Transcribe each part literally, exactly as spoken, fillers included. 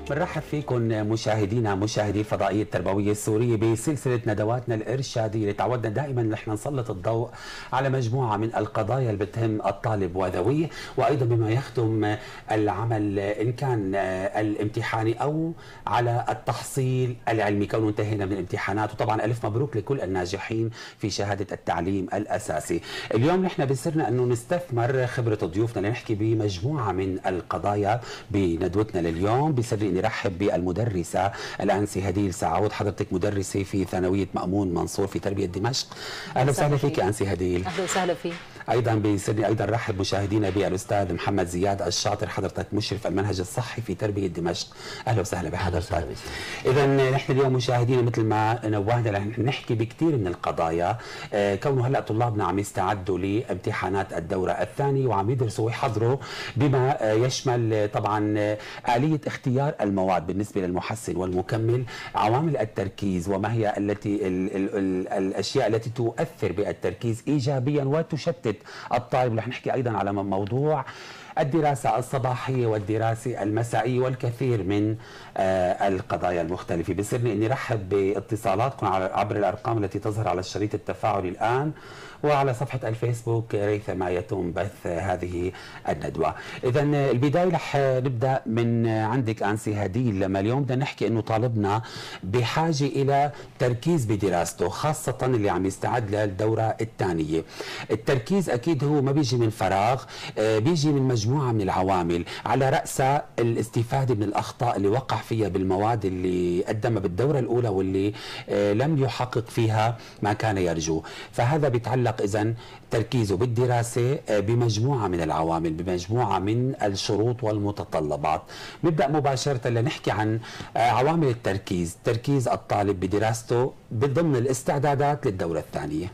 بنرحب فيكم مشاهدينا مشاهدي الفضائية التربوية السورية بسلسلة ندواتنا الإرشادية اللي تعودنا دائما نحن نسلط الضوء على مجموعة من القضايا اللي بتهم الطالب وذويه، وأيضا بما يخدم العمل إن كان الامتحاني أو على التحصيل العلمي، كونه انتهينا من الامتحانات. وطبعا ألف مبروك لكل الناجحين في شهادة التعليم الأساسي. اليوم نحن بصرنا أنه نستثمر خبرة ضيوفنا لنحكي بمجموعة من القضايا بندوتنا لليوم. بسر نرحب بالمدرسة الأنسة هديل سعود، حضرتك مدرسة في ثانوية مأمون منصور في تربية دمشق. أهلا وسهلا فيك أنسة هديل. أهلا وسهلا فيك. أيضا بيسرني أيضا رحب مشاهدينا بالأستاذ محمد زياد الشاطر، حضرتك مشرف المنهج الصحي في تربية دمشق. أهلا وسهلا بحضرتك. إذا نحن اليوم مشاهدينا مثل ما نوهنا رح نحكي بكثير من القضايا، آه كونه هلا طلابنا عم يستعدوا لامتحانات الدورة الثانية وعم يدرسوا ويحضروا بما آه يشمل طبعا آه آلية اختيار المواد بالنسبة للمحسن والمكمل، عوامل التركيز وما هي التي ال ال ال الأشياء التي تؤثر بالتركيز إيجابيا وتشتت الطالب. رح نحكي أيضا على موضوع الدراسة الصباحية والدراسة المسائية والكثير من آه القضايا المختلفة. بصيرني أني رحب باتصالاتكم عبر الأرقام التي تظهر على الشريط التفاعلي الآن وعلى صفحة الفيسبوك ريثما يتم بث هذه الندوة. إذا البداية رح نبدأ من عندك أنسي هديل. لما اليوم بدنا نحكي إنه طالبنا بحاجة إلى تركيز بدراسته، خاصة اللي عم يستعد للدورة الثانية. التركيز أكيد هو ما بيجي من فراغ، بيجي من مجموعة من العوامل، على رأسها الاستفادة من الأخطاء اللي وقع فيها بالمواد اللي قدمها بالدورة الأولى واللي لم يحقق فيها ما كان يرجو. فهذا بيتعلق إذن تركيزه بالدراسة بمجموعة من العوامل، بمجموعة من الشروط والمتطلبات. نبدأ مباشرة لنحكي عن عوامل التركيز، تركيز الطالب بدراسته ضمن الاستعدادات للدورة الثانية.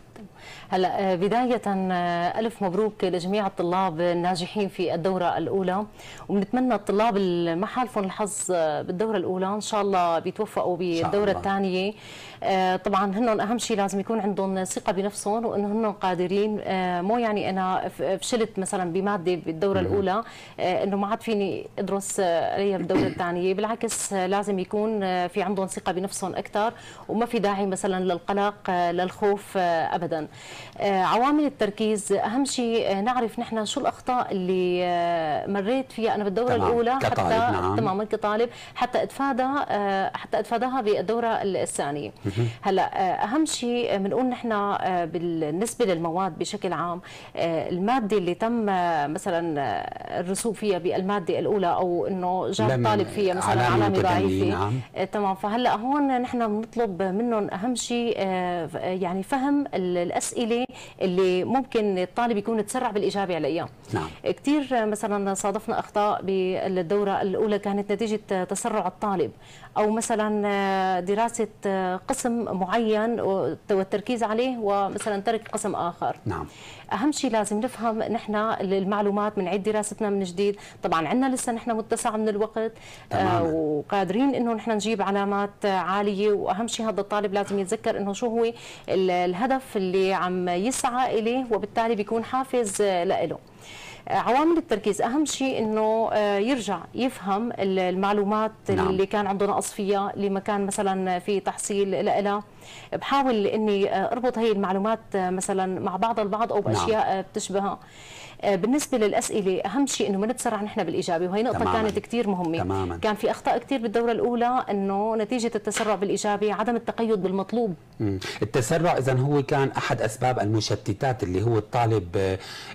هلا بداية ألف مبروك لجميع الطلاب الناجحين في الدورة الأولى، وبنتمنى الطلاب اللي ما حالفهم الحظ بالدورة الأولى إن شاء الله بيتوفقوا بالدورة الثانية. طبعا هن أهم شيء لازم يكون عندهم ثقة بنفسهم وإنه هن قادرين. مو يعني أنا فشلت مثلا بمادة بالدورة الأولى إنه ما عاد فيني أدرس عليها بالدورة الثانية، بالعكس لازم يكون في عندهم ثقة بنفسهم أكثر وما في داعي مثلا للقلق للخوف أبدا. عوامل التركيز أهم شيء نعرف نحن شو الأخطاء اللي مريت فيها أنا بالدورة تمام. الأولى حتى نعم. تماما كطالب حتى أتفادى حتى أتفاداها بالدورة الثانية. هلا أهم شيء بنقول نحن بالنسبة للمواد بشكل عام، المادة اللي تم مثلا الرسوب فيها بالمادة الأولى أو إنه جاب الطالب فيها مثلا علامة ضعيفة نعم. تمام. فهلا هون نحن بنطلب منهم أهم شيء يعني فهم الأسئلة اللي ممكن الطالب يكون تسرع بالإجابة عليها. نعم. كثير مثلا صادفنا أخطاء بالدورة الأولى كانت نتيجة تسرع الطالب أو مثلا دراسة قسم معين والتركيز عليه ومثلا ترك قسم آخر. نعم. أهم شيء لازم نفهم نحن المعلومات، من عيد دراستنا من جديد. طبعا عندنا لسه نحن متسع من الوقت آه وقادرين إنه نحن نجيب علامات عالية، وأهم شيء هذا الطالب لازم يتذكر إنه شو هو الهدف اللي عم يسعى إليه وبالتالي بيكون حافز لإله. عوامل التركيز أهم شيء إنه يرجع يفهم المعلومات نعم. اللي كان عنده نقص فيها، اللي ما كان مثلا في تحصيل لها. بحاول إني أربط هي المعلومات مثلا مع بعض البعض أو بأشياء نعم. بتشبهها. بالنسبة للأسئلة أهم شيء إنه ما نتسرع نحن بالإجابة، وهي نقطة تماماً. كانت كثير مهمة. تماماً. كان في أخطاء كثير بالدورة الأولى إنه نتيجة التسرع بالإجابة، عدم التقيد بالمطلوب. مم. التسرع إذن هو كان أحد أسباب المشتتات اللي هو الطالب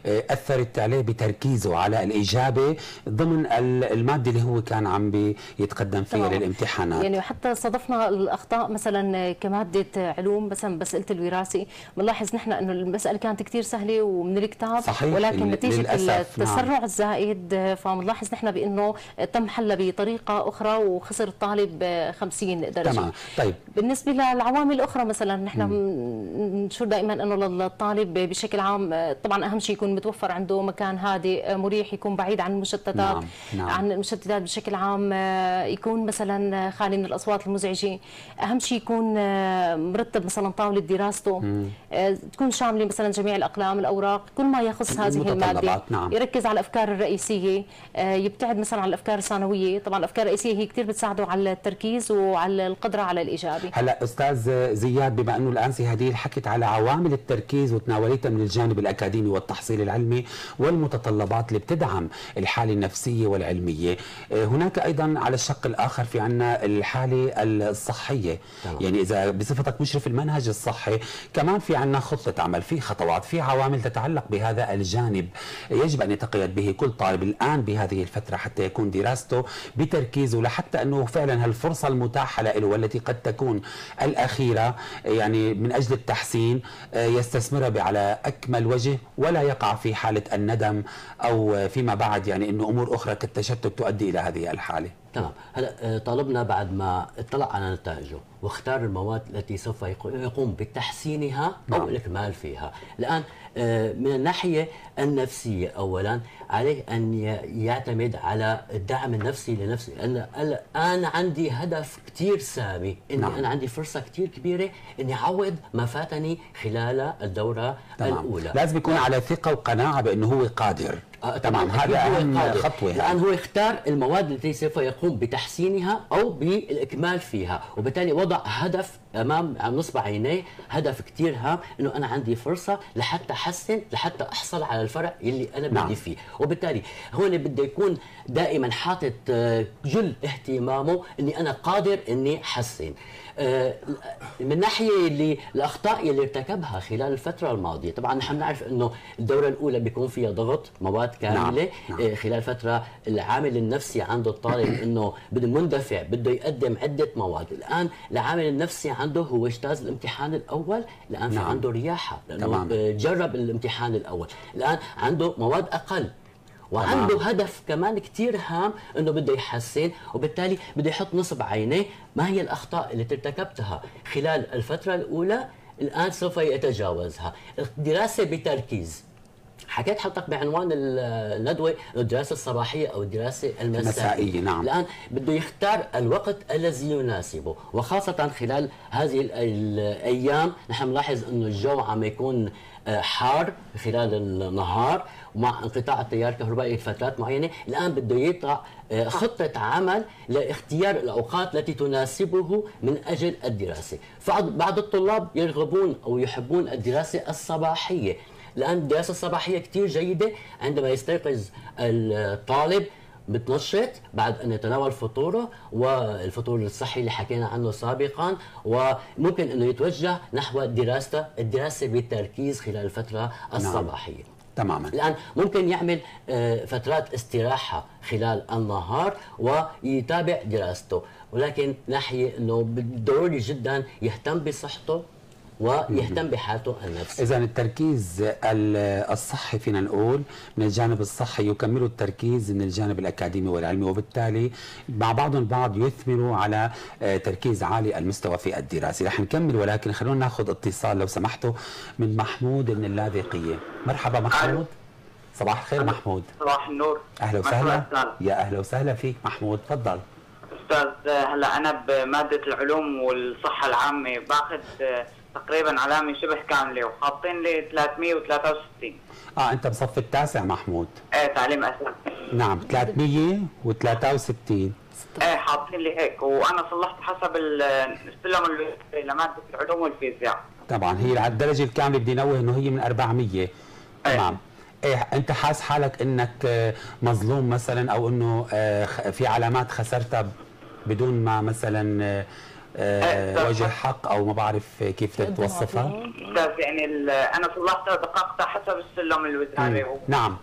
أثرت عليه بتركيزه على الإجابة ضمن المادة اللي هو كان عم بيتقدم فيها تمام. للامتحانات. يعني حتى صادفنا الأخطاء مثلا كمادة علوم مثلا مسألة الوراثة، بنلاحظ نحن إنه المسألة كانت كثير سهلة ومن الكتاب صحيح. ولكن نتيجة التسرع نعم. الزائد فبنلاحظ نحن بانه تم حلها بطريقه اخرى وخسر الطالب خمسين درجه. تمام. طيب بالنسبه للعوامل الاخرى مثلا نحن بنشوف دائما انه للطالب بشكل عام طبعا اهم شيء يكون متوفر عنده مكان هادئ مريح، يكون بعيد عن المشتتات نعم. نعم. عن المشتتات بشكل عام، يكون مثلا خالي من الاصوات المزعجه. اهم شيء يكون مرتب مثلا طاوله دراسته، مم. تكون شامله مثلا جميع الاقلام الاوراق كل ما يخص هذه الماده الماده، نعم. يركز على الافكار الرئيسيه، يبتعد مثلا عن الافكار الثانويه. طبعا الافكار الرئيسيه هي كثير بتساعده على التركيز وعلى القدره على الاجابه. هلا استاذ زياد، بما انه الان سي هديل حكت على عوامل التركيز وتناولتها من الجانب الاكاديمي والتحصيل العلمي والمتطلبات اللي بتدعم الحاله النفسيه والعلميه، هناك ايضا على الشق الاخر في عندنا الحاله الصحيه. طبعا. يعني اذا بصفتك مشرف المنهج الصحي كمان في عندنا خطه عمل، في خطوات، في عوامل تتعلق بهذا الجانب يجب ان يتقيد به كل طالب الان بهذه الفتره حتى يكون دراسته بتركيز، ولحتى انه فعلا هالفرصه المتاحه له والتي قد تكون الاخيره يعني من اجل التحسين يستثمرها على اكمل وجه ولا يقع في حاله الندم او فيما بعد يعني انه امور اخرى كالتشتت تؤدي الى هذه الحاله. تمام. هلا طالبنا بعد ما اطلع على نتائجه واختار المواد التي سوف يقوم بتحسينها او نعم. الاكمال فيها. الان من الناحيه النفسيه اولا عليه ان يعتمد على الدعم النفسي لنفسه. انا الان عندي هدف كثير سامي، اني نعم. انا عندي فرصه كثير كبيره اني اعوض ما فاتني خلال الدوره تمام. الاولى. لازم يكون على ثقه وقناعه بانه هو قادر. آه تمام. هذا اهم خطوه. الان هو يختار المواد التي سوف يقوم بتحسينها او بالاكمال فيها، وبالتالي وضع هدف امام نصب عينيه، هدف كثير هام انه انا عندي فرصه لحتى احسن، لحتى احصل على الفرع اللي انا بدي نعم. فيه. وبالتالي هون بده يكون دائما حاطط جل اهتمامه اني انا قادر اني احسن. من ناحيه اللي الاخطاء اللي ارتكبها خلال الفتره الماضيه، طبعا نحن نعرف انه الدوره الاولى بيكون فيها ضغط مواد كامله نعم. نعم. خلال فتره العامل النفسي عند الطالب انه بده مندفع، بده يقدم عده مواد. الان العامل النفسي عنده هو اجتاز الامتحان الاول، الان في نعم. عنده رياحه لانه تمام. جرب الامتحان الاول، الان عنده مواد اقل وعنده طبعا. هدف كمان كثير هام انه بده يحسن، وبالتالي بده يحط نصب عينيه ما هي الاخطاء اللي ارتكبتها خلال الفتره الاولى الان سوف يتجاوزها. الدراسه بتركيز، حكيت حضرتك بعنوان الندوه الدراسه الصباحيه او الدراسه المسائيه. نعم. الان بده يختار الوقت الذي يناسبه، وخاصه خلال هذه الايام نحن نلاحظ انه الجو عم يكون حار خلال النهار ومع انقطاع التيار الكهربائي لفترات معينه. الان بده يطلع خطه عمل لاختيار الاوقات التي تناسبه من اجل الدراسه. بعض الطلاب يرغبون او يحبون الدراسه الصباحيه. الان الدراسه الصباحيه كثير جيده عندما يستيقظ الطالب بتنشط بعد ان يتناول فطوره والفطور الصحي اللي حكينا عنه سابقا، وممكن انه يتوجه نحو دراسته الدراسه بالتركيز خلال الفتره الصباحيه. نعم. تماما. الان ممكن يعمل فترات استراحه خلال النهار ويتابع دراسته، ولكن ناحيه انه ضروري جدا يهتم بصحته ويهتم بحالته النفسية. إذا التركيز الصحي فينا نقول من الجانب الصحي يكمل التركيز من الجانب الأكاديمي والعلمي، وبالتالي مع بعضهم البعض يثمروا على تركيز عالي المستوى في الدراسة. رح نكمل ولكن خلونا ناخذ اتصال لو سمحتوا من محمود من اللاذقية. مرحبا محمود. صباح الخير محمود. صباح النور. أهلا وسهلا. يا أهلا وسهلا فيك محمود، تفضل. أستاذ هلا أنا بمادة العلوم والصحة العامة باخذ تقريبا علامة شبه كاملة وحاطين لي ثلاثمئة وثلاثة وستين. اه انت بصف التاسع محمود؟ ايه تعليم اساسي. نعم ثلاثمئة وثلاثة وستين. ايه حاطين لي هيك، وانا صلحت حسب السلم لمادة العلوم والفيزياء. طبعا هي على الدرجة الكاملة بدي نوه انه هي من أربعمئة. تمام. ايه انت حاس حالك انك مظلوم مثلا او انه في علامات خسرتها بدون ما مثلا أه وجه حق او ما بعرف كيف توصفها؟ استاذ يعني انا صلحتها دققتها حسب السلم الوزاري و... نعم.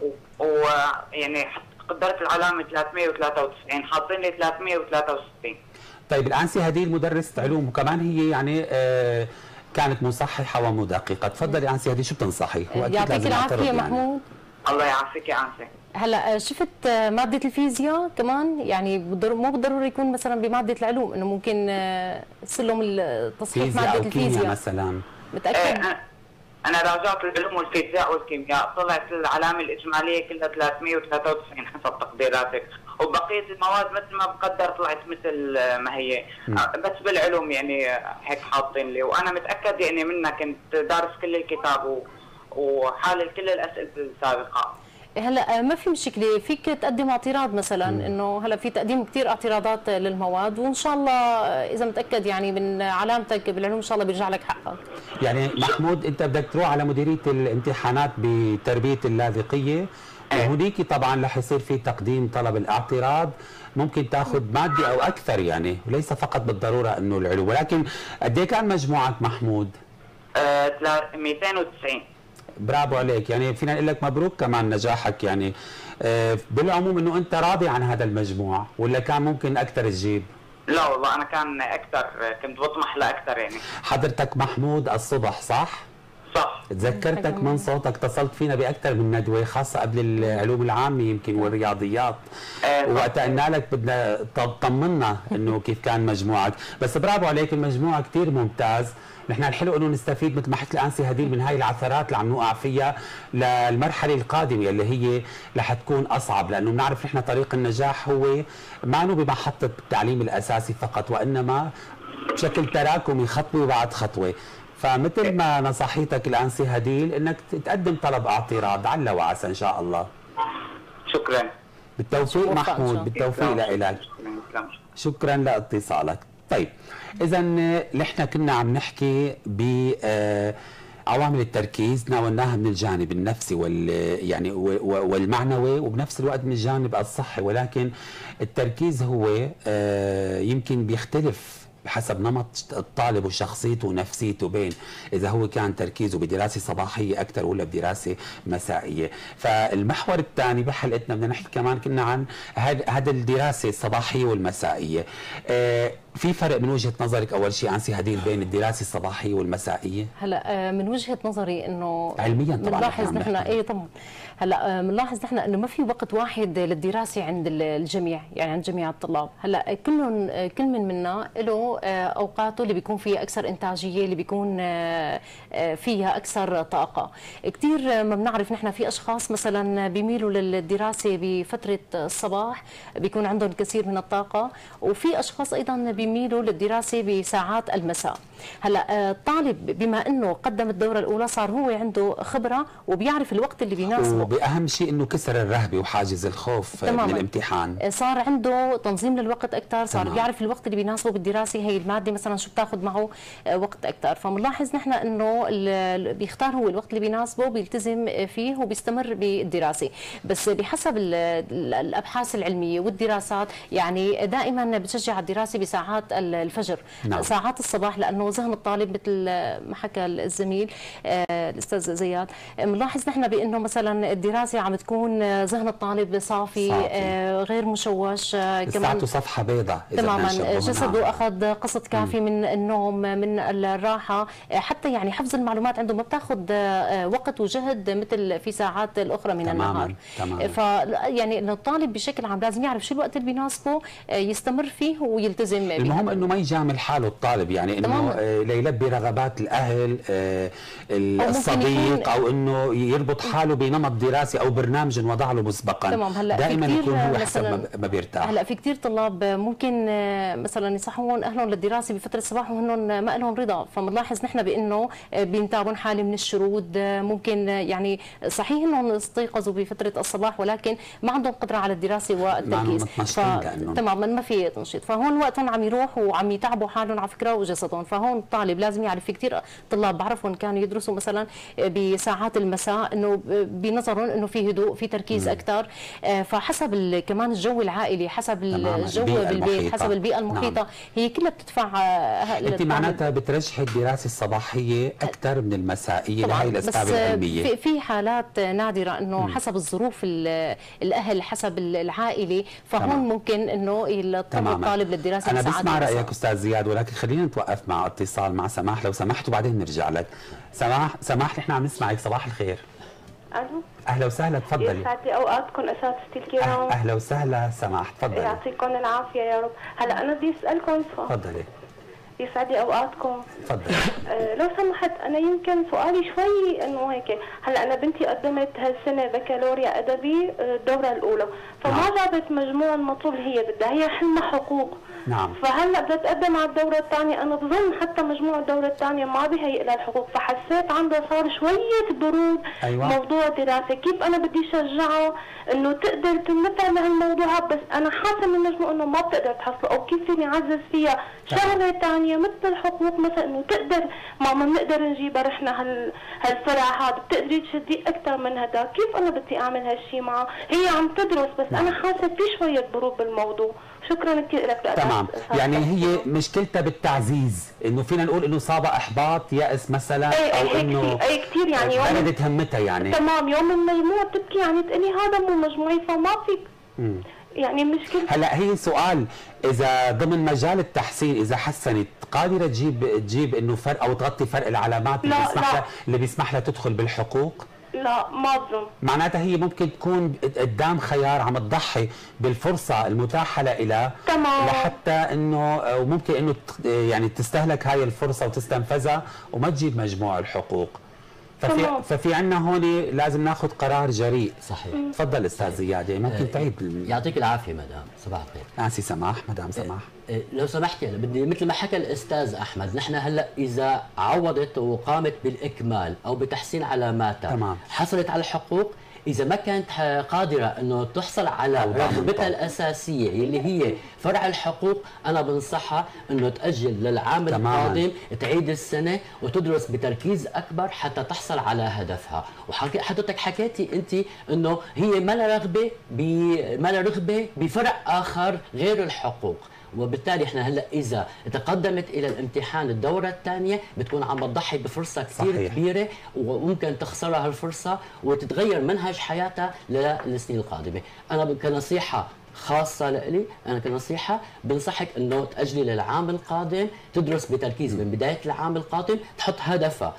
ويعني قدرت العلامه ثلاثمئة وثلاثة وتسعين، حاطين لي ثلاثمئة وثلاثة وستين. طيب الان سي هديل مدرسة علوم وكمان هي يعني آه كانت مصححه ومدققه، تفضلي انسي هديل شو بتنصحي؟ يعطيك العافيه محمود. الله يعافيك يا انسي. هلا شفت ماده الفيزياء كمان، يعني مو بالضروري يكون مثلا بماده العلوم، انه ممكن سلم التصحيح ماده الفيزياء مثلا. متاكد؟ ايه انا راجعت العلوم والفيزياء والكيمياء، طلعت العلامه الاجماليه كلها ثلاثمئة وثلاثة وتسعين حسب تقديراتك، وبقيه المواد مثل ما بقدر طلعت مثل ما هي. م. بس بالعلوم يعني هيك حاطين لي، وانا متاكد يعني منك كنت دارس كل الكتاب وحالل كل الاسئله السابقه. هلا ما في مشكله، فيك تقدم اعتراض مثلا انه هلا في تقديم كثير اعتراضات للمواد، وان شاء الله اذا متاكد يعني من علامتك بالعلوم ان شاء الله بيرجع لك حقك. يعني محمود انت بدك تروح على مديريه الامتحانات بتربيه اللاذقيه، وهنيك طبعا رح يصير في تقديم طلب الاعتراض، ممكن تاخذ ماده او اكثر يعني، وليس فقط بالضروره انه العلوم. ولكن قد ايه كان مجموعك محمود؟ آه مئتين وتسعين. برافو عليك، يعني فينا نقول لك مبروك كمان نجاحك يعني. آه بالعموم انه انت راضي عن هذا المجموع ولا كان ممكن اكثر تجيب؟ لا والله انا كان اكثر، كنت بطمح لاكثر يعني. حضرتك محمود الصبح صح؟ صح. تذكرتك من صوتك اتصلت فينا باكثر من ندوه خاصه قبل العلوم العامه يمكن والرياضيات، آه وقتها قلنا لك بدنا طمنا انه كيف كان مجموعك، بس برافو عليك المجموع كثير ممتاز. نحن الحلو انه نستفيد مثل ما حكت الانسه هديل من هاي العثرات اللي عم نوقع فيها للمرحله القادمه اللي هي رح تكون اصعب، لانه بنعرف نحن طريق النجاح هو ما انه بمحطه التعليم الاساسي فقط، وانما بشكل تراكمي خطوه بعد خطوه. فمثل ما نصحيتك الانسه هديل انك تقدم طلب اعتراض عل وعسى ان شاء الله. شكرا. بالتوفيق محمود، بالتوفيق لك. شكرا لاتصالك. طيب اذا نحن كنا عم نحكي ب عوامل التركيز، ناولناها من الجانب النفسي وال يعني والمعنوي وبنفس الوقت من الجانب الصحي، ولكن التركيز هو يمكن بيختلف بحسب نمط الطالب وشخصيته ونفسيته، بين اذا هو كان تركيزه بدراسه صباحيه اكثر ولا بدراسه مسائيه. فالمحور الثاني بحلقتنا بدنا نحكي كمان كنا عن هذا الدراسه الصباحيه والمسائيه. آه في فرق من وجهه نظرك اول شيء انسي هديل بين الدراسه الصباحيه والمسائيه؟ هلا من وجهه نظري انه علميا طبعا بنلاحظ نحن ايه طبعا هلا بنلاحظ نحن انه ما في وقت واحد للدراسه عند الجميع، يعني عند جميع الطلاب. هلا كلهم كل من منا له اوقاته اللي بيكون فيها اكثر انتاجيه، اللي بيكون فيها اكثر طاقه. كثير ما بنعرف نحن في اشخاص مثلا بيميلوا للدراسه بفتره الصباح بيكون عندهم كثير من الطاقه، وفي اشخاص ايضا بيميلوا للدراسه بساعات المساء. هلا الطالب بما انه قدم الدوره الاولى صار هو عنده خبره وبيعرف الوقت اللي بيناسبه، وباهم شيء انه كسر الرهبه وحاجز الخوف تماماً من الامتحان، صار عنده تنظيم للوقت اكثر، صار تمام. بيعرف الوقت اللي بيناسبه بالدراسه، هي الماده مثلا شو بتاخذ معه وقت اكثر. فبنلاحظ نحن انه بيختار هو الوقت اللي بيناسبه بيلتزم فيه وبيستمر بالدراسه، بس بحسب الابحاث العلميه والدراسات يعني دائما بتشجع الدراسه بساعات الفجر، نعم. ساعات الصباح، لانه ذهن الطالب مثل ما حكى الزميل الاستاذ زياد، بنلاحظ نحن بانه مثلا الدراسه عم تكون ذهن الطالب صافي, صافي. غير مشوش، كمان صفحه بيضاء تماما، جسده اخذ قسط كافي م. من النوم، من الراحه، حتى يعني حفظ المعلومات عنده ما بتاخذ وقت وجهد مثل في ساعات الاخرى من تماماً. النهار تماما. ف يعني انه الطالب بشكل عام لازم يعرف شو الوقت اللي بيناسبه يستمر فيه ويلتزم به. المهم انه ما يجامل حاله الطالب، يعني انه ليلبي رغبات الاهل الصديق او انه يربط حاله بنمط دراسي او برنامج وضع له مسبقا. تمام. هلا دائما يكون هو حسب ما بيرتاح. هلا في كثير طلاب ممكن مثلا يصحون اهلهم للدراسه بفتره الصباح وهن ما لهم رضا، فبنلاحظ نحن بانه بينتابهم حاله من الشرود، ممكن يعني صحيح انهم استيقظوا بفتره الصباح ولكن ما عندهم قدره على الدراسه والتركيز، ف... تماما ما في تنشيط، فهون وقتهم عم يروحوا وعم يتعبوا حالهم على فكره وجسدهم. فهون الطالب لازم يعرف، في كثير طلاب بعرفهم كانوا يدرسوا مثلا بساعات المساء انه بنظرهم انه في هدوء، في تركيز اكثر، فحسب كمان الجو العائلي، حسب الجو بالبيت، حسب البيئه المحيطه، نعم. هي كلها بتدفع. انت معناتها بترجحي الدراسه الصباحيه اكثر من المسائيه لهي الاسباب العلميه؟ في في حالات نادره انه حسب الظروف الاهل، حسب العائله، فهون تمام. ممكن انه يضطر الطالب للدراسه. انا بسمع رايك استاذ زياد، ولكن خلينا نتوقف مع اتصال مع سماح لو سمحت وبعدين نرجع لك. سماح سماح نحن عم نسمعك، صباح الخير. الو، اهلا وسهلا، تفضلي. يسعد لي اوقاتكم اساتذتي الكرام. اهلا وسهلا سماح، تفضلي. يعطيكم العافيه يا رب. هلا انا بدي اسالكم سؤال. تفضلي. يسعد لي اوقاتكم. تفضل. أه لو سمحت انا يمكن سؤالي شوي انه هيك، هلا انا بنتي قدمت هالسنه بكالوريا ادبي الدوره الاولى، فما نعم. جابت مجموع المطلوب هي بدها، هي حلمها حقوق. نعم. فهلا بدها تقدم على الدوره الثانيه، انا بظن حتى مجموع الدوره الثانيه ما بيهيئ لها الحقوق، فحسيت عندها صار شويه برود. أيوة. موضوع دراسه، كيف انا بدي شجعها انه تقدر تنفع بهالموضوع، بس انا حاسه من المجموع انه ما بتقدر تحصله، او كيف فيني اعزز فيها شغله ثانيه مثل الحقوق، مثلا انه تقدر ماما بنقدر نجيبها رحنا هال هالفرع هذا، بتقدري تشدي اكثر من هذا، كيف انا بدي اعمل هالشيء معها؟ هي عم تدرس بس نعم. انا حاسه في شويه برود بالموضوع. شكرا كثير لك. تمام، يعني هي مشكلتها بالتعزيز، انه فينا نقول انه صابها احباط، يأس مثلا، أي او أي انه اي كثير يعني بردت همتها يعني. تمام، يوم المجموع بتبكي يعني تقولي هذا مو مجموعي، فما فيك مم. يعني مشكلة. هلا هي سؤال، اذا ضمن مجال التحسين اذا حسنت قادره تجيب تجيب انه فرق او تغطي فرق العلامات اللي بيسمح لها اللي بيسمح لها تدخل بالحقوق؟ لا ما بظن. معناتها هي ممكن تكون قدام خيار عم تضحي بالفرصه المتاحه لها تمام لحتى انه وممكن انه يعني تستهلك هاي الفرصه وتستنفذها وما تجيب مجموع الحقوق. ففي تمام. ففي عندنا هون لازم ناخذ قرار جريء. صحيح. تفضل استاذ زياد، ممكن تعيد. يعطيك العافيه مدام. صباح الخير. نانسي سماح. مدام سماح لو سمحتي، انا بدي مثل ما حكى الاستاذ احمد، نحن هلا اذا عوضت وقامت بالاكمال او بتحسين علاماتها تمام. حصلت على الحقوق، إذا ما كانت قادرة إنه تحصل على رغبتها الأساسية اللي هي فرع الحقوق، أنا بنصحها إنه تأجل للعام القادم، تعيد السنة وتدرس بتركيز أكبر حتى تحصل على هدفها. وحضرتك حكيتي أنت إنه هي ما لها رغبة ما لها رغبة بفرع آخر غير الحقوق، وبالتالي احنا هلا اذا تقدمت الى الامتحان الدوره الثانيه بتكون عم تضحي بفرصه كثير صحيح. كبيره، وممكن تخسرها هالفرصه وتتغير منهج حياتها للسنين القادمه. انا كنصيحه خاصة لإلي، أنا كنصيحة بنصحك إنه تأجلي للعام القادم، تدرس بتركيز من بداية العام القادم، تحط هدفها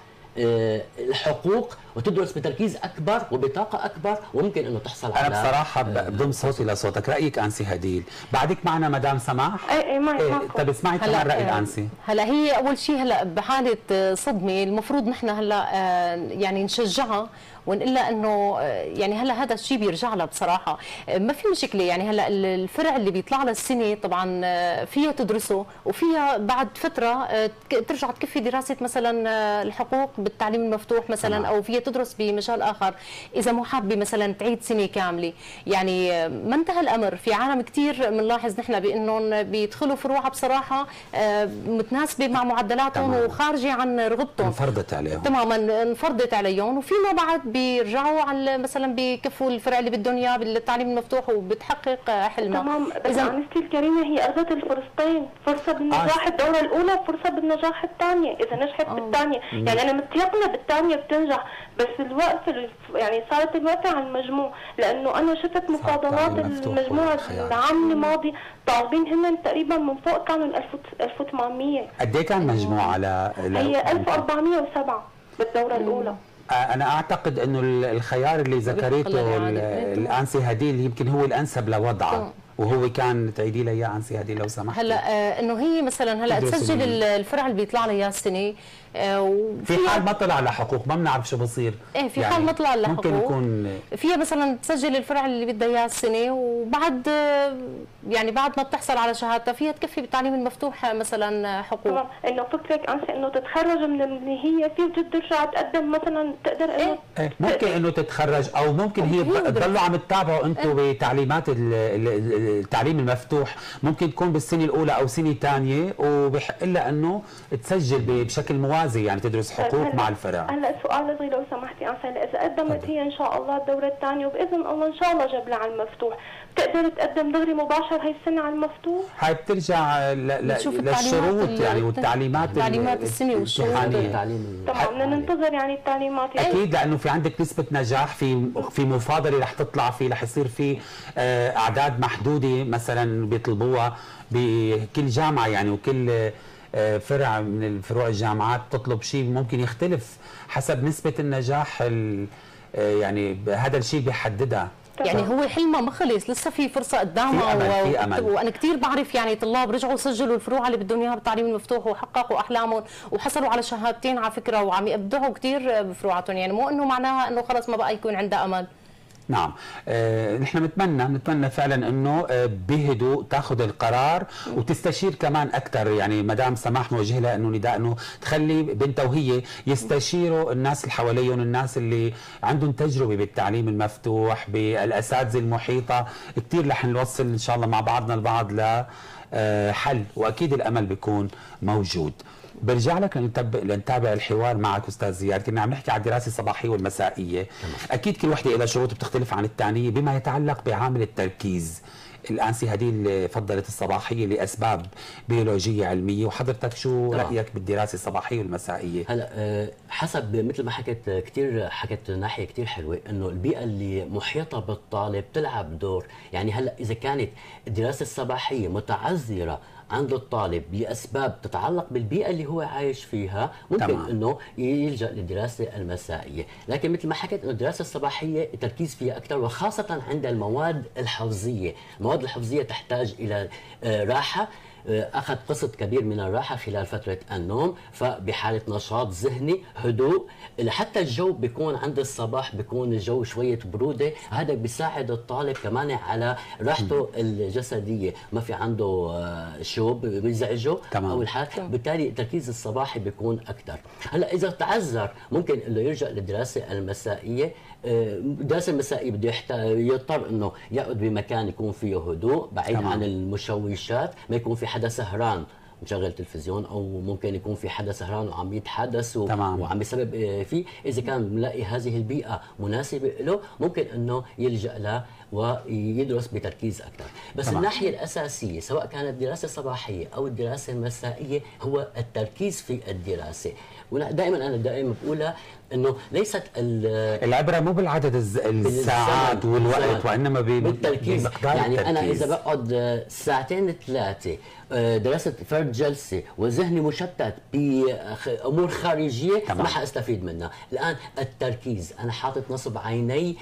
الحقوق وتدرس بتركيز اكبر وبطاقه اكبر، وممكن انه تحصل انا على انا بصراحه بضم صوتي لصوتك. رايك انسي هديل؟ بعدك معنا مدام سماح؟ اي اي معي معكم. طيب اسمعي كمان راي الانسي. هلا هي اول شيء هلا بحاله صدمه المفروض نحن هلا يعني نشجعها ونقول لها انه يعني هلا هذا الشيء بيرجع لها بصراحه، ما في مشكله. يعني هلا الفرع اللي بيطلع لها السنه طبعا فيها تدرسه، وفيها بعد فتره ترجع تكفي دراسه مثلا الحقوق بالتعليم المفتوح مثلا، او فيها تدرس بمجال اخر اذا مو حابه مثلا تعيد سنه كامله. يعني ما انتهى الامر، في عالم كثير بنلاحظ نحن بانهم بيدخلوا فروع بصراحه متناسبه مع معدلاتهم وخارجه عن رغبتهم، انفرضت عليهم تماما، انفرضت عليهم، وفيما بعد بيرجعوا على مثلا بكفوا الفرع اللي بدهم اياه بالتعليم المفتوح وبتحقق حلمها. تمام، بس انستي الكريمه هي اخذت الفرصتين، فرصه بالنجاح آه. الدوره الاولى وفرصه بالنجاح الثانيه، اذا نجحت آه. بالثانيه، يعني انا متيقنه بالثانيه بتنجح، بس الوقت يعني صارت الوقت على المجموع، لانه انا شفت مفاضلات المجموع العام الماضي طالبين هن تقريبا من فوق كانوا ألف وثمانمية. قد ايه كان مجموع على هي ألف وأربعمية وسبعة بالدوره الاولى. أنا أعتقد أنه الخيار اللي ذكرته الأنسي هديل يمكن هو الأنسب لوضعه، وهو كان تعيدي لي اياه انسي هدي لو سمحتي. هلا آه انه هي مثلا هلا تسجل الفرع اللي بيطلع لها اياه السنه، آه في حال ما طلع على حقوق ما بنعرف شو بصير. ايه في يعني حال ما طلع لها حقوق ممكن يكون فيها مثلا تسجل الفرع اللي بدها اياه السنه، وبعد آه يعني بعد ما بتحصل على شهادتها فيها تكفي بالتعليم المفتوح مثلا حقوق. تمام، انه فكرك انسي انه تتخرج من اللي هي فيه وجد ترجع تقدم مثلا تقدر إيه؟ إيه ممكن انه تتخرج، او ممكن هي تضلوا عم تتابعوا انتم إيه؟ بتعليمات التعليم المفتوح، ممكن تكون بالسنه الاولى او سنه ثانيه وبحق لها انه تسجل بشكل موازي، يعني تدرس حقوق مع الفرع. هلا سؤال صغير لو سمحتي انسي، اذا قدمت هي ان شاء الله الدوره الثانيه وباذن الله ان شاء الله جاب لها على المفتوح، بتقدر تقدم دغري مباشر هي السنه على المفتوح؟ هاي بترجع للشروط يعني والتعليمات تعليمات السنه والشروط التعليم. طبعا بدنا ننتظر يعني التعليمات اكيد، لانه في عندك نسبه نجاح في في مفاضله رح تطلع فيه، رح يصير في اعداد محدوده مثلا بيطلبوها بكل جامعه يعني، وكل فرع من الفروع الجامعات تطلب شيء ممكن يختلف حسب نسبه النجاح، يعني هذا الشيء بيحددها. يعني هو حلمه ما خلص، لسه في فرصه قدامها. في أمل. و... في أمل. وانا كثير بعرف يعني طلاب رجعوا سجلوا الفروع اللي بدهم اياها بالتعليم المفتوح وحققوا احلامهم وحصلوا على شهادتين على فكره، وعم يبدعوا كثير بفروعاتهم، يعني مو انه معناها انه خلص ما بقى يكون عندها امل. نعم، آه، نحن بنتمنى بنتمنى فعلا انه آه، بهدوء تاخذ القرار وتستشير كمان اكثر، يعني مدام سماح موجه لها انه نداء انه تخلي بنتها وهي يستشيروا الناس اللي حواليهم، الناس اللي عندهم تجربه بالتعليم المفتوح، بالاساتذه المحيطه، كثير رح نوصل ان شاء الله مع بعضنا البعض لحل، واكيد الامل بيكون موجود. برجع لك لنتابع الحوار معك استاذ زياد. كنا عم نحكي عن الدراسه الصباحيه والمسائيه، اكيد كل وحده لها شروط بتختلف عن الثانيه بما يتعلق بعامل التركيز. الان سي هديل فضلت الصباحيه لاسباب بيولوجيه علميه، وحضرتك شو طبعا رايك بالدراسه الصباحيه والمسائيه؟ هلا حسب مثل ما حكيت كثير، حكيت ناحيه كثير حلوه انه البيئه اللي محيطه بالطالب تلعب دور. يعني هلا اذا كانت الدراسه الصباحيه متعذره عند الطالب لاسباب تتعلق بالبيئه اللي هو عايش فيها، ممكن تمام. انه يلجا للدراسه المسائيه، لكن مثل ما حكيت انه الدراسه الصباحيه التركيز فيها اكثر، وخاصه عند المواد الحفظيه. المواد الحفظيه تحتاج الى راحه، اخذ قسط كبير من الراحه خلال فتره النوم، فبحاله نشاط ذهني، هدوء، حتى الجو بيكون عند الصباح بيكون الجو شويه بروده، هذا بيساعد الطالب كمان على راحته الجسديه، ما في عنده شوب بيزعجه او الحال، بالتالي التركيز الصباحي بيكون اكثر. هلا اذا تعذر ممكن انه يلجا للدراسه المسائيه. الدراسه المسائيه بده يضطر انه يقعد بمكان يكون فيه هدوء بعيد تمام. عن المشوشات، ما يكون في حدا سهران مشغل تلفزيون، او ممكن يكون في حدا سهران وعم يتحدث و... وعم يسبب فيه. اذا كان ملاقي هذه البيئه مناسبه له ممكن انه يلجا له ويدرس بتركيز اكثر. بس طبعا. الناحيه الاساسيه سواء كانت دراسه صباحيه او الدراسه المسائيه هو التركيز في الدراسه. ودائما انا دائما بقولها انه ليست العبره مو بالعدد الساعات والوقت، وانما بالتركيز. يعني التركيز. انا اذا بقعد ساعتين ثلاثه دراسه فرد جلسه وذهني مشتت بامور خارجيه ما حاستفيد منها. الان التركيز، انا حاطط نصب عيني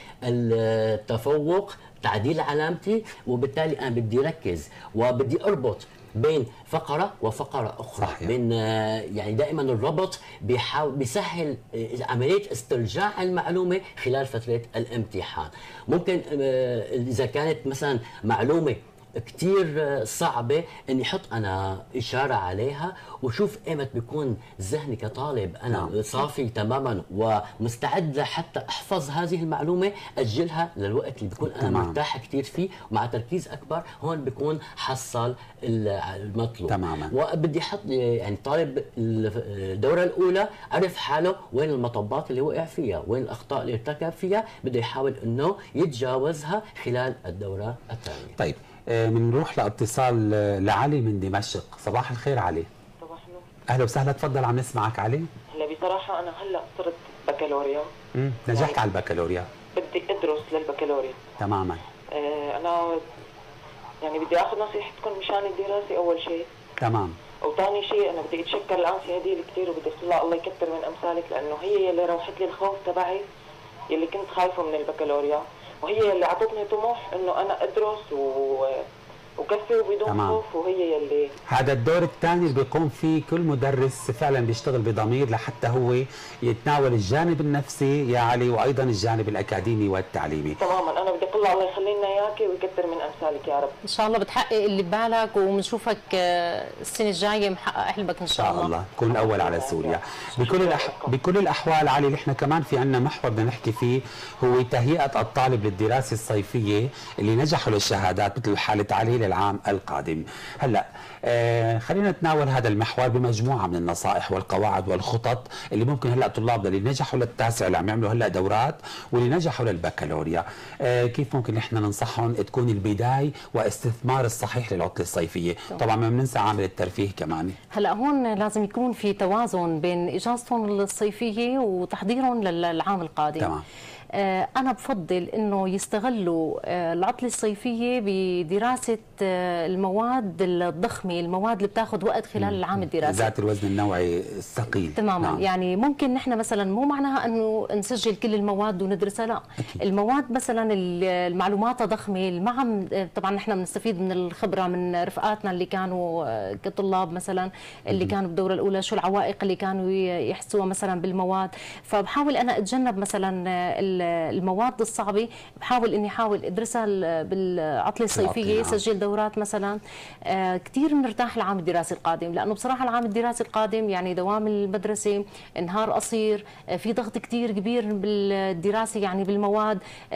التفوق، تعديل علامتي، وبالتالي انا بدي ركز وبدي اربط بين فقره وفقره اخرى. صحيح. بين يعني دائما الربط بيحاول بيسهل عمليه استرجاع المعلومه خلال فتره الامتحان. ممكن اذا كانت مثلا معلومه كتير صعبة اني احط انا اشارة عليها وشوف ايمت بيكون ذهني كطالب انا نعم. صافي تماما ومستعد لحتى احفظ هذه المعلومة، اجلها للوقت اللي بيكون انا تمام. مرتاح كتير فيه ومع تركيز اكبر، هون بيكون حصل المطلوب تماما. وبدي احط يعني طالب الدورة الاولى عرف حاله وين المطبات اللي وقع فيها، وين الاخطاء اللي ارتكب فيها، بده يحاول انه يتجاوزها خلال الدورة الثانية. طيب بنروح لاتصال لعلي من دمشق. صباح الخير علي. صباح النور. اهلا وسهلا، تفضل عم نسمعك علي. هلا بصراحه انا هلا صرت بكالوريا. امم نجحت يعني على البكالوريا. بدي ادرس للبكالوريا. تماما. آه انا يعني بدي اخذ نصيحتكم مشان الدراسه اول شيء. تمام. وثاني شيء انا بدي اتشكر الانسه هديل كثير، وبدي اقول لها الله يكثر من امثالك، لانه هي يلي روحت لي الخوف تبعي يلي كنت خايفه من البكالوريا، وهي اللي اعطتني طموح انه انا ادرس و وكفي وبدون تمام. خوف، وهي يلي هذا الدور الثاني اللي بيقوم فيه كل مدرس فعلا بيشتغل بضمير لحتى هو يتناول الجانب النفسي يا علي وايضا الجانب الاكاديمي والتعليمي. تماما. انا بدي اقول الله يخلي لنا اياكي ويكثر من امثالك يا رب. ان شاء الله بتحقق اللي ببالك وبنشوفك السنه الجايه محقق حلمك ان شاء الله. ان شاء الله تكون الاول على سوريا. بكل الأح... بكل الاحوال علي نحن كمان في عندنا محور بدنا نحكي فيه، هو تهيئه الطالب للدراسه الصيفيه اللي نجحوا للشهادات مثل حاله علي للعام القادم. هلا آه خلينا نتناول هذا المحور بمجموعه من النصائح والقواعد والخطط اللي ممكن هلا طلابنا اللي نجحوا للتاسع اللي عم يعملوا هلا دورات واللي نجحوا للبكالوريا آه كيف ممكن نحن ننصحهم تكون البدايه واستثمار الصحيح للعطله الصيفيه. طبعا ما بننسى عامل الترفيه كمان. هلا هون لازم يكون في توازن بين اجازتهم الصيفيه وتحضيرهم للعام القادم. تمام. انا بفضل انه يستغلوا العطله الصيفيه بدراسه المواد الضخمه، المواد اللي بتاخذ وقت خلال العام الدراسي ذات الوزن النوعي الثقيل. تماما. نعم. يعني ممكن نحن مثلا مو معناها انه نسجل كل المواد وندرسها، لا. أكيد. المواد مثلا المعلومات ضخمه، المعم طبعا نحن بنستفيد من الخبره من رفقاتنا اللي كانوا كطلاب مثلا اللي كانوا بالدوره الاولى، شو العوائق اللي كانوا يحسوها مثلا بالمواد. فبحاول انا اتجنب مثلا المواد الصعبه، بحاول اني احاول ادرسها بالعطله الصيفيه، سجل دورات مثلا. كثير بنرتاح العام الدراسي القادم، لانه بصراحه العام الدراسي القادم يعني دوام المدرسه، نهار قصير، في ضغط كثير كبير بالدراسه يعني بالمواد.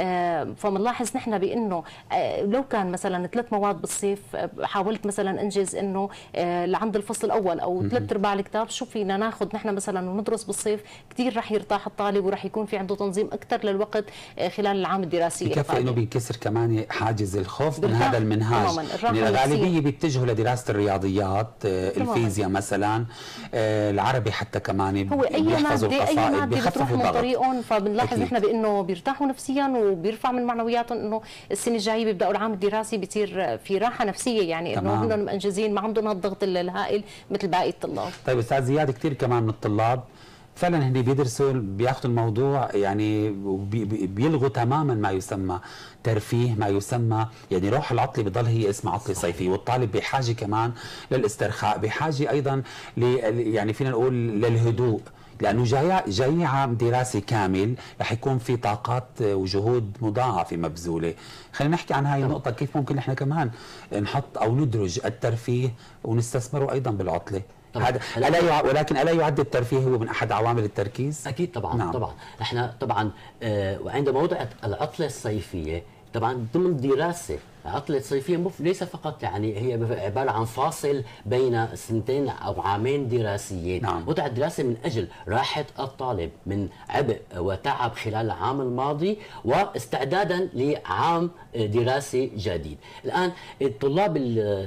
فبنلاحظ نحن بانه لو كان مثلا ثلاث مواد بالصيف، حاولت مثلا انجز انه لعند الفصل الاول او ثلاث ارباع الكتاب، شو فينا ناخذ نحن مثلا وندرس بالصيف، كثير رح يرتاح الطالب ورح يكون في عنده تنظيم اكثر للوقت خلال العام الدراسي. بكفي انه بينكسر كمان حاجز الخوف من هذا المنهاج. يعني الغالبيه بيتجهوا لدراسه الرياضيات، الفيزياء مثلا، العربي حتى كمان هو اي ماده اي ماده بتروح من طريقهم، فبنلاحظ نحن بانه بيرتاحوا نفسيا وبيرفع من معنوياتهم، انه السنه الجايه بيبداوا العام الدراسي بيصير في راحه نفسيه، يعني انه هن منجزين، ما عندهم الضغط الهائل مثل باقي الطلاب. طيب استاذ زياد، كثير كمان من الطلاب فعلا هن بيدرسوا بياخذوا الموضوع يعني بيلغوا تماما ما يسمى ترفيه، ما يسمى يعني روح العطله بضل هي اسمها عطله صيفيه، والطالب بحاجه كمان للاسترخاء، بحاجه ايضا ل يعني فينا نقول للهدوء، لانه جاي جاي عام دراسي كامل رح يكون في طاقات وجهود مضاعفه مبذوله. خلينا نحكي عن هاي النقطه، كيف ممكن احنا كمان نحط او ندرج الترفيه ونستثمره ايضا بالعطله. هذا ألا يع... ولكن الا يعد الترفيه هو من احد عوامل التركيز؟ اكيد طبعا. نعم. طبعا نحن طبعا آه وعند موضوع العطله الصيفيه طبعا ضمن دراسه عطلة صيفية مو ليس فقط يعني هي عبارة عن فاصل بين سنتين أو عامين دراسيين. نعم. وضع الدراسة من أجل راحة الطالب من عبء وتعب خلال العام الماضي واستعدادا لعام دراسي جديد. الآن الطلاب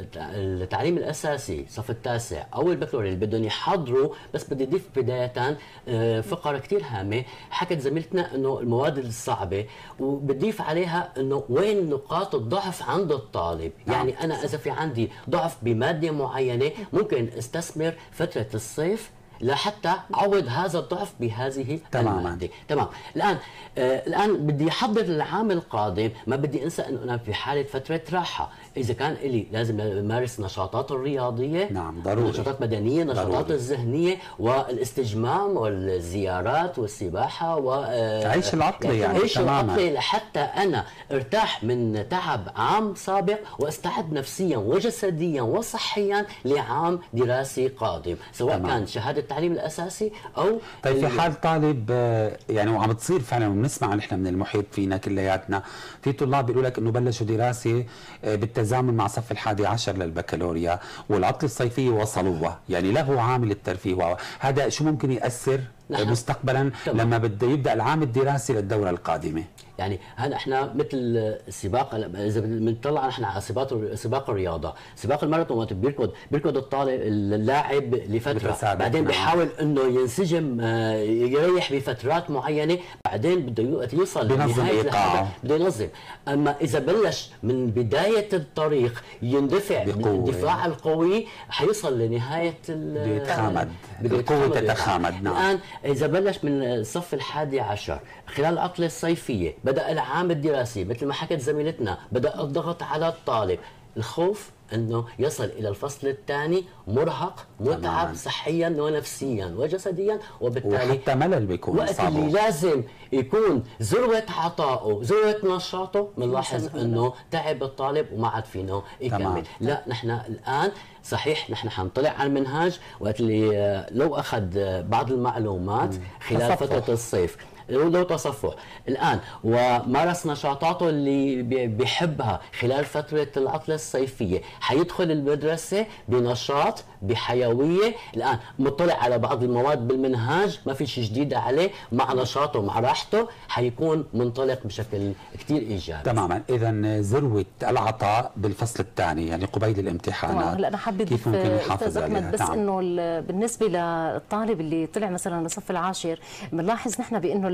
التعليم الأساسي صف التاسع أو البكالوريا اللي بدهم يحضروا، بس بدي أضيف بداية فقرة كثير هامة حكت زميلتنا إنه المواد الصعبة، وبضيف عليها إنه وين نقاط الضعف عند الطالب. يعني أنا إذا في عندي ضعف بمادة معينة ممكن استثمر فترة الصيف لحتى أعوض هذا الضعف بهذه المادة. تمام. الآن آه الآن بدي أحضر للعام القادم، ما بدي أنسى أنه أنا في حالة فترة راحة. إذا كان إلي لازم أمارس نشاطات الرياضية، نعم ضروري، نشاطات مدنية، نشاطات الذهنية والاستجمام والزيارات والسباحة وعيش العطلة يعني عيش العطلة لحتى أنا ارتاح من تعب عام سابق واستعد نفسيا وجسديا وصحيا لعام دراسي قادم، سواء تمام. كان شهادة التعليم الأساسي أو طيب في حال طالب يعني وعم تصير فعلا وبنسمع نحن من المحيط فينا كلياتنا، في طلاب بيقولوا لك إنه بلشوا دراسة بالتزامن مع صف الحادي عشر للبكالوريا والعطلة الصيفية وصلوها، يعني له عامل الترفيه، هذا شو ممكن يأثر نحن. مستقبلا طبعا. لما بده يبدأ العام الدراسي للدورة القادمة؟ يعني هلا احنا مثل السباق، اذا بنطلع نحن على سباق سباق الرياضه، سباق الماراثون وقت بيركض بيركض الطالب اللاعب لفتره، بعدين بيحاول انه ينسجم يريح بفترات معينه، بعدين بده يوصل لنهايه الحلقه بده ينظم. اما اذا بلش من بدايه الطريق يندفع بالدفاع القوي حيوصل لنهايه بيتخامد، القوه تتخامد. نعم. الان اذا بلش من الصف الحادي عشر خلال العطله الصيفيه بدأ العام الدراسي مثل ما حكت زميلتنا، بدأ الضغط على الطالب، الخوف انه يصل الى الفصل الثاني مرهق متعب تمام. صحيا ونفسيا وجسديا، وبالتالي وحتى ملل بيكون وقت صعبه. اللي لازم يكون ذروه عطائه ذروه نشاطه بنلاحظ انه تعب الطالب وما عاد فينه يكمل. لا نحن الان صحيح نحن حنطلع على المنهاج وقت اللي لو اخذ بعض المعلومات خلال تصفح. فتره الصيف له تصفح الآن ومارس نشاطاته اللي بيحبها خلال فترة العطلة الصيفية، حيدخل المدرسة بنشاط بحيوية. الآن مطلع على بعض المواد بالمنهاج ما في شيء جديد عليه، مع نشاطه مع راحته حيكون منطلق بشكل كتير إيجابي. تماما. إذا ذروة العطاء بالفصل الثاني يعني قبيل الامتحانات. هلا أنا حابة كيف ممكن يحافظ عليها؟ بس نعم. إنه بالنسبة للطالب اللي طلع مثلا للصف العاشر بنلاحظ نحن بإنه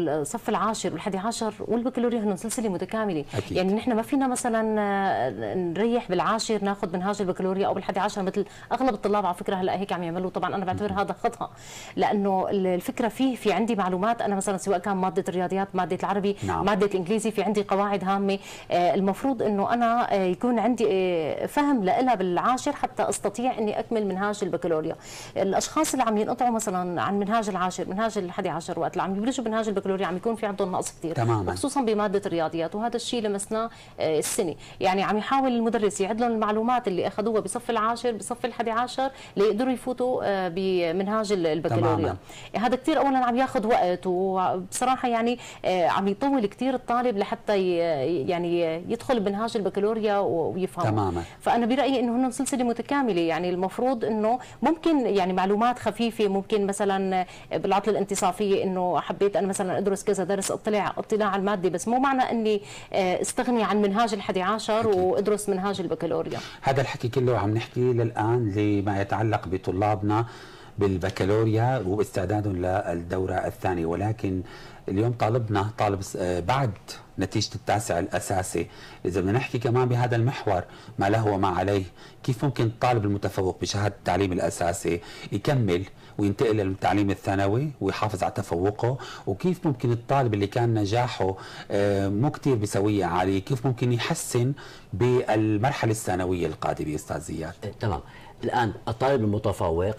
الصف العاشر والحادي عشر والبكالوريا هن سلسله متكامله. أكيد. يعني نحن ما فينا مثلا نريح بالعاشر ناخذ منهاج البكالوريا او بالحادي عشر مثل اغلب الطلاب على فكره هلا هيك عم يعملوا. طبعا انا بعتبر هذا خطا، لانه الفكره فيه في عندي معلومات انا مثلا سواء كان ماده الرياضيات، ماده العربي، نعم. ماده الانجليزي، في عندي قواعد هامه المفروض انه انا يكون عندي فهم لها بالعاشر حتى استطيع اني اكمل منهاج البكالوريا. الاشخاص اللي عم ينقطعوا مثلا عن منهاج العاشر، منهاج الحادي عشر، وقت اللي عم يبلشوا منهاج البكالوريا عم يكون في عندهم نقص كثير تماما، خصوصا بماده الرياضيات، وهذا الشيء لمسناه السنه. يعني عم يحاول المدرس يعد لهم المعلومات اللي اخذوها بصف العاشر بصف الحادي عشر ليقدروا يفوتوا بمنهاج البكالوريا. هذا كثير اولا عم ياخذ وقت، وبصراحه يعني عم يطول كثير الطالب لحتى يعني يدخل بمنهاج البكالوريا ويفهمه. تماما. فانا برايي انه هن سلسله متكامله، يعني المفروض انه ممكن يعني معلومات خفيفه، ممكن مثلا بالعطله الانتصافيه انه حبيت انا مثلا ادرس كذا درس اطلع اطلاع على الماده، بس مو معنى اني استغني عن منهاج الحادي عشر وادرس منهاج البكالوريا. هذا الحكي كله عم نحكي للان لما يتعلق بطلابنا بالبكالوريا واستعدادهم للدوره الثانيه، ولكن اليوم طالبنا طالب بعد نتيجة التاسع الأساسي، إذا بدنا نحكي كمان بهذا المحور ما له وما عليه، كيف ممكن الطالب المتفوق بشهادة التعليم الأساسي يكمل وينتقل للتعليم الثانوي ويحافظ على تفوقه، وكيف ممكن الطالب اللي كان نجاحه مو كتير بسوية عالية كيف ممكن يحسن بالمرحلة الثانوية القادمة. أستاذ زياد. تمام. الآن الطالب المتفوق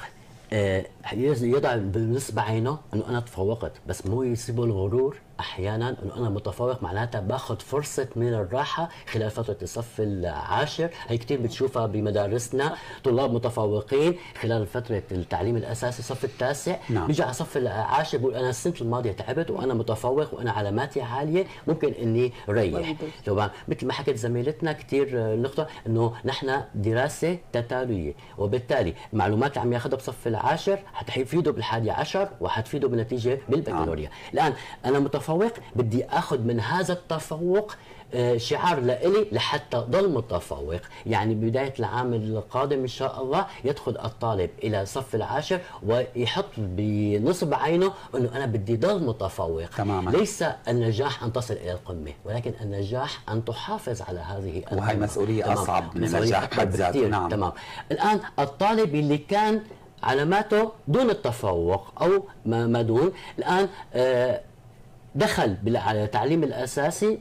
يضع بالنسبة عينه انه انا تفوقت، بس مو يصيبه الغرور احيانا انه انا متفوق معناتها باخذ فرصه من الراحه خلال فتره الصف العاشر. هي كثير بتشوفها بمدارسنا، طلاب متفوقين خلال فتره التعليم الاساسي الصف التاسع نعم. بيجي على الصف العاشر بقول انا السنه الماضيه تعبت وانا متفوق وانا علاماتي عاليه ممكن اني ريح. طبعا مثل ما حكت زميلتنا كثير نقطه انه نحن دراسه تتاليه، وبالتالي المعلومات اللي عم ياخذها بصف العاشر حتفيده بالحادي عشر وحتفيده بالنتيجه بالبكالوريا. نعم. الان انا متفوق بدي اخذ من هذا التفوق شعار لإلي لحتى ضل متفوق. يعني بداية العام القادم إن شاء الله يدخل الطالب إلى صف العاشر ويحط بنصب عينه أنه أنا بدي ضل متفوق. تماما. ليس النجاح أن تصل إلى القمة، ولكن النجاح أن تحافظ على هذه القمة. وهي مسؤولية تمام. أصعب من النجاح بحد ذاته. نعم. تمام. الآن الطالب اللي كان علاماته دون التفوق أو ما دون، الآن آه دخل بالتعليم الاساسي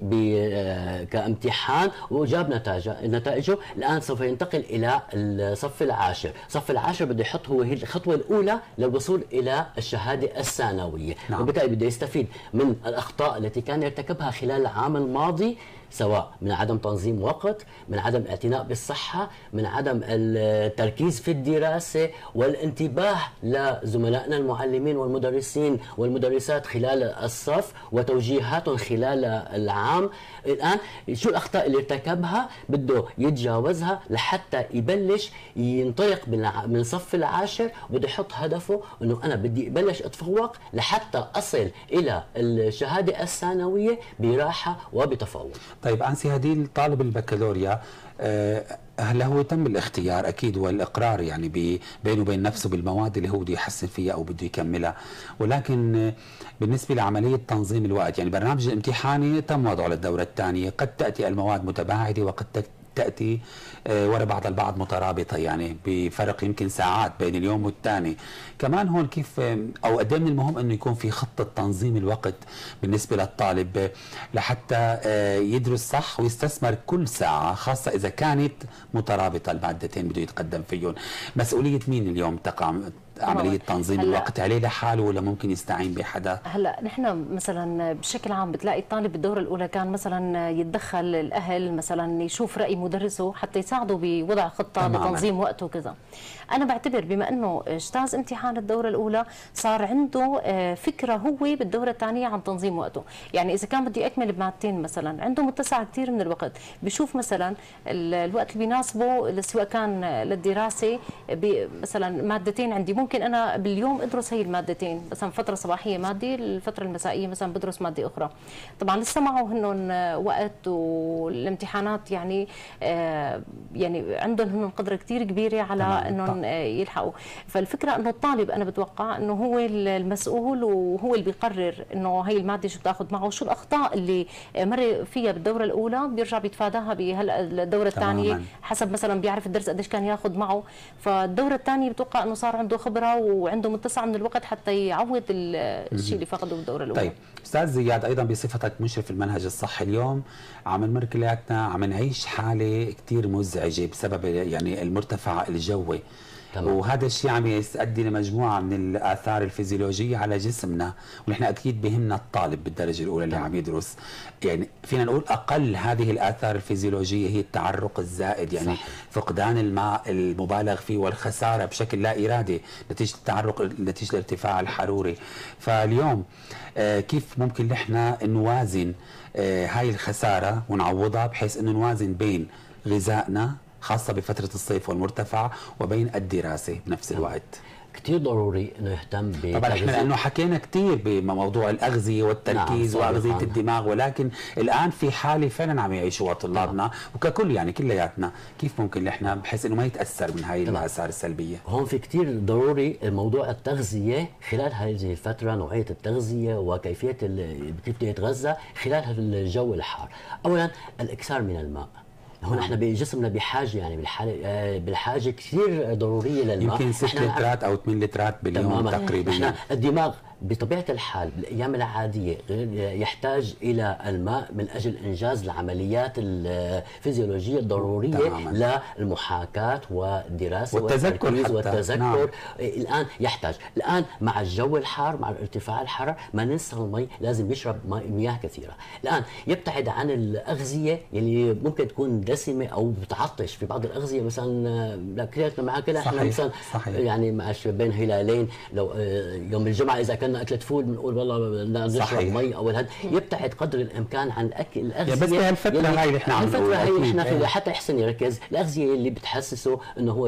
كامتحان وجاب نتائجه نتائجه الان سوف ينتقل الى الصف العاشر. الصف العاشر بده يحط هو هي الخطوه الاولى للوصول الى الشهاده الثانويه. نعم. وبالتالي بده يستفيد من الاخطاء التي كان يرتكبها خلال العام الماضي، سواء من عدم تنظيم وقت، من عدم الاعتناء بالصحة، من عدم التركيز في الدراسة والانتباه لزملائنا المعلمين والمدرسين والمدرسات خلال الصف وتوجيهاتهم خلال العام. الآن شو الأخطاء اللي ارتكبها بده يتجاوزها لحتى يبلش ينطلق من الصف العاشر، بده يحط هدفه أنه أنا بدي أبلش أتفوق لحتى أصل إلى الشهادة الثانوية براحة وبتفوق. طيب أنسي هديل، طالب البكالوريا هل هو تم الاختيار اكيد والاقرار يعني بينه وبين نفسه بالمواد اللي هو بده يحسن فيها او بده يكملها، ولكن بالنسبه لعمليه تنظيم الوقت يعني برنامج الامتحاني تم وضعه للدوره الثانيه، قد تاتي المواد متباعده وقد تأتي وراء بعض البعض مترابطة، يعني بفرق يمكن ساعات بين اليوم والثاني. كمان هون كيف أو قد من المهم أنه يكون في خطة تنظيم الوقت بالنسبة للطالب لحتى يدرس صح ويستثمر كل ساعة، خاصة إذا كانت مترابطة المادتين بده يتقدم فيهم. مسؤولية مين اليوم تقع عملية تنظيم الوقت؟ عليه لحاله ولا ممكن يستعين بحدا؟ هلا نحن مثلا بشكل عام بتلاقي الطالب بالدورة الأولى كان مثلا يتدخل الأهل، مثلا يشوف رأي مدرسه حتى يساعده بوضع خطة لتنظيم وقته وكذا. أنا بعتبر بما أنه اجتاز امتحان الدورة الأولى صار عنده فكرة هو بالدورة الثانية عن تنظيم وقته. يعني إذا كان بدي أكمل بمادتين مثلا عنده متسع كثير من الوقت، بشوف مثلا الوقت اللي بيناسبه سواء كان للدراسة مثلا مادتين عندي ممكن انا باليوم ادرس هي المادتين، مثلا فتره صباحيه ماده، الفتره المسائيه مثلا بدرس ماده اخرى. طبعا لسه معه هن وقت والامتحانات يعني آه يعني عندهم هن قدره كثير كبيره على انهم يلحقوا. فالفكره انه الطالب انا بتوقع انه هو المسؤول وهو اللي بيقرر انه هي الماده شو بتاخذ معه، وشو الاخطاء اللي مر فيها بالدوره الاولى بيرجع بيتفاداها بهلا الدوره الثانيه، حسب مثلا بيعرف الدرس قديش كان ياخذ معه. فالدوره الثانيه بتوقع انه صار عنده خبره وعنده متسع من الوقت حتى يعوض الشيء اللي فقده بالدوره الاولى. طيب استاذ زياد، ايضا بصفتك مشرف المنهج الصحي اليوم عم نمر كلياتنا عم نعيش حاله كثير مزعجه بسبب يعني المرتفع الجوي. تمام. وهذا الشيء عم يؤدي لمجموعه من الاثار الفيزيولوجيه على جسمنا، ونحن اكيد بهمنا الطالب بالدرجه الاولى اللي عم يدرس. يعني فينا نقول اقل هذه الاثار الفيزيولوجيه هي التعرق الزائد، يعني صح. فقدان الماء المبالغ فيه والخساره بشكل لا ارادي نتيجه التعرق نتيجه الارتفاع الحروري. فاليوم آه كيف ممكن نحن نوازن آه هاي الخساره ونعوضها، بحيث انه نوازن بين غذائنا خاصة بفترة الصيف والمرتفع وبين الدراسة بنفس الوقت؟ كثير ضروري انه يهتم ب طبعا احنا لانه حكينا كثير بموضوع الاغذيه والتركيز. نعم. واغذيه الدماغ، ولكن الان في حاله فعلا عم يعيشوها طلابنا. نعم. وككل يعني كلياتنا، كيف ممكن احنا بحيث انه ما يتاثر من هاي الاثار السلبيه؟ هون في كثير ضروري موضوع التغذيه خلال هذه الفتره، نوعيه التغذيه وكيفيه كيف يتغذى خلال الجو الحار. اولا الاكثار من الماء. هون احنا بجسمنا بحاجه يعني بالحاله بالحاجه كثير ضروريه للماء. يمكن ست لترات او ثمان لترات باليوم تقريبا. احنا الدماغ بطبيعه الحال بالايام العاديه يحتاج الى الماء من اجل انجاز العمليات الفيزيولوجيه الضروريه تماما. للمحاكاه والدراسه والتذكر والتذكر. نعم. الان يحتاج الان مع الجو الحار، مع ارتفاع الحراره، ما ننسى المي، لازم يشرب مياه كثيره. الان يبتعد عن الاغذيه اللي ممكن تكون دسمه او بتعطش. في بعض الاغذيه مثلا كلياتنا معك احنا مثلا صحيح. يعني مع بين هلالين، لو يوم الجمعه اذا كنا اكلت فول بنقول والله بدنا نشرب مي او هذا. يبتعد قدر الامكان عن اكل الاغذيه. بس بهالفتره هاي اللي احنا عم نقول الفتره هي نحن في حتى يحسن يركز الاغذيه اللي بتحسسه انه هو